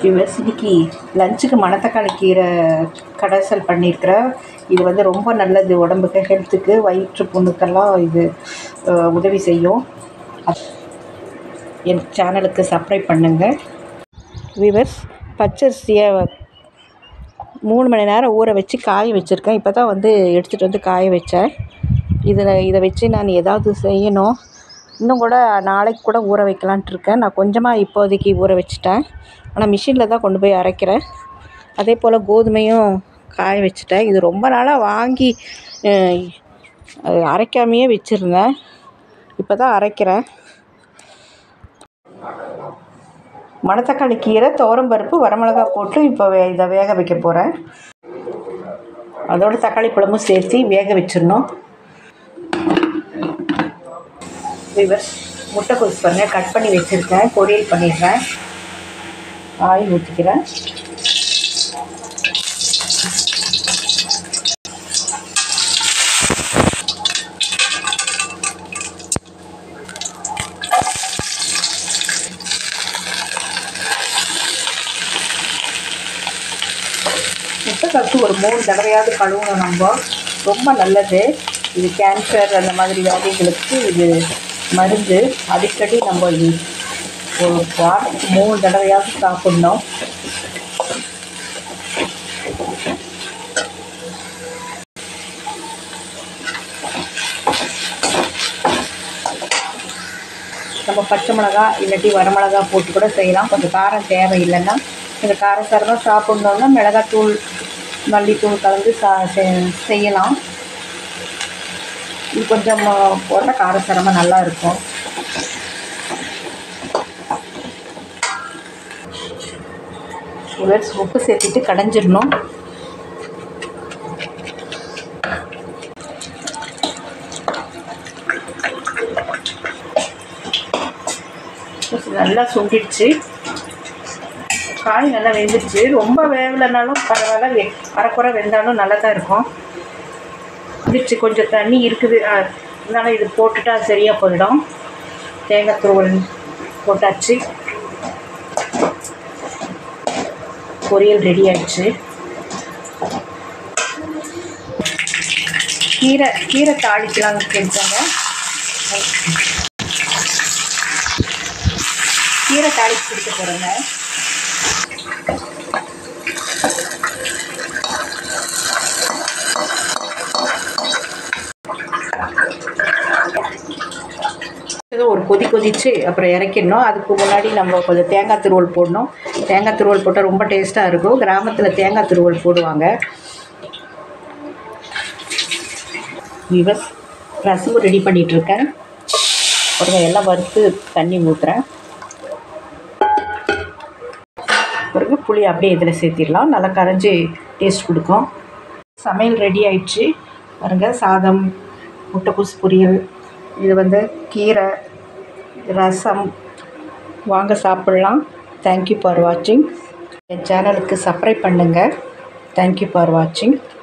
Viewers, இன்றைக்கி லஞ்சுக்கு மணத்தக்காளி கீரை கடைசல் பண்ணியிருக்கிறேன். இது வந்து ரொம்ப நல்லது உடம்புக்கு, ஹெல்த்துக்கு, வயிற்று புண்ணுக்கெல்லாம் இது உதவி செய்யும். என் சேனலுக்கு சப்ஸ்கிரைப் பண்ணுங்கள். வியூவர்ஸ், பச்சரிசியை 3 மணி நேரம் ஊற வச்சு காய வச்சுருக்கேன். இப்போ தான் வந்து எடுத்துகிட்டு வந்து காய வச்சேன். இதை வச்சு நான் ஏதாவது செய்யணும். இன்னும் கூட நாளைக்கு கூட ஊற வைக்கலான்ட்டு இருக்கேன். நான் கொஞ்சமாக இப்போதைக்கு ஊற வச்சுட்டேன். ஆனால் மிஷினில் தான் கொண்டு போய் அரைக்கிறேன். அதே போல் கோதுமையும் காய வச்சுட்டேன். இது ரொம்ப நாளாக வாங்கி அரைக்காமையே வச்சுருந்தேன். இப்போ தான் அரைக்கிறேன். மணத்தக்காளி கீரை, துவரம்பருப்பு, வரமிளகா போட்டு இப்போ இதை வேக வைக்க போகிறேன். அதோடு தக்காளி பழமும் சேர்த்து வேக வச்சிடணும். வியூவர்ஸ், முட்டைக்கோஸ் பாருங்கள், கட் பண்ணி வச்சுருக்கேன். பொரியல் பண்ணிடுறேன். ஆயில் ஊற்றிக்கிறேன். முட்டைக்கோஸ் ஒரு 3 தடவையாவது கழுவணும். நம்ம ரொம்ப நல்லது. இது கேன்சர் அந்த மாதிரி வியாதிகளுக்கு இது மருந்து. அடிக்கடி நம்ம இது ஒரு வாரத்துக்கு 3 தடவையாவது சாப்பிட்ணும். நம்ம பச்சை மிளகா இல்லாட்டி வரமிளகா போட்டு கூட செய்யலாம். கொஞ்சம் காரம் தேவையில்லைன்னா, இந்த காரசாரமாக சாப்பிட்ணுன்னா மிளகாத்தூள், மல்லித்தூள் கலந்து செய்யலாம். இது கொஞ்சம் போட்ட காரசாரமாக நல்லா இருக்கும். உப்பு சேர்த்துட்டு கடைஞ்சிடணும். நல்லா சுண்டிடுச்சு. காய் நல்லா வெந்துடுச்சு. ரொம்ப வேகலைனாலும் பரவாயில்ல, அரைக்குறை வெந்தாலும் நல்லா தான் இருக்கும். வெந்துடுச்சு. கொஞ்சம் தண்ணி இருக்குது, அதனால் இது போட்டுட்டா சரியாக போயிடும். தேங்காய் துருவல் போட்டாச்சு. பொரியல் ரெடி ஆயிடுச்சு. கீரை தாளிக்கலாம் கேட்டாங்க. கீரை தாளிச்சு கொடுக்க போகிறேங்க. ஒரு கொதிச்சு அப்புறம் இறக்கிடணும். அதுக்கு முன்னாடி நம்ம கொஞ்சம் தேங்காய் துருவல் போடணும். தேங்காய் துருவல் போட்டால் ரொம்ப டேஸ்ட்டாக இருக்கும். கிராமத்தில் தேங்காய் துருவல் போடுவாங்க. ரசமும் ரெடி பண்ணிகிட்ருக்கேன். அப்புறம் எல்லாம் வறுத்து தண்ணி ஊற்றுறேன். பிறகு புளி அப்படியே இதில் சேர்த்திடலாம். நல்லா கரைஞ்சி டேஸ்ட் கொடுக்கும். சமையல் ரெடி ஆயிடுச்சு பாருங்க. சாதம், முட்டைக்கோஸ் பொரியல், இது வந்து கீரை, ரசம். வாங்க சாப்பிட்லாம். தேங்க்யூ ஃபார் வாட்சிங். என் சேனலுக்கு சப்ஸ்கிரைப் பண்ணுங்கள். தேங்க்யூ ஃபார் வாட்சிங்.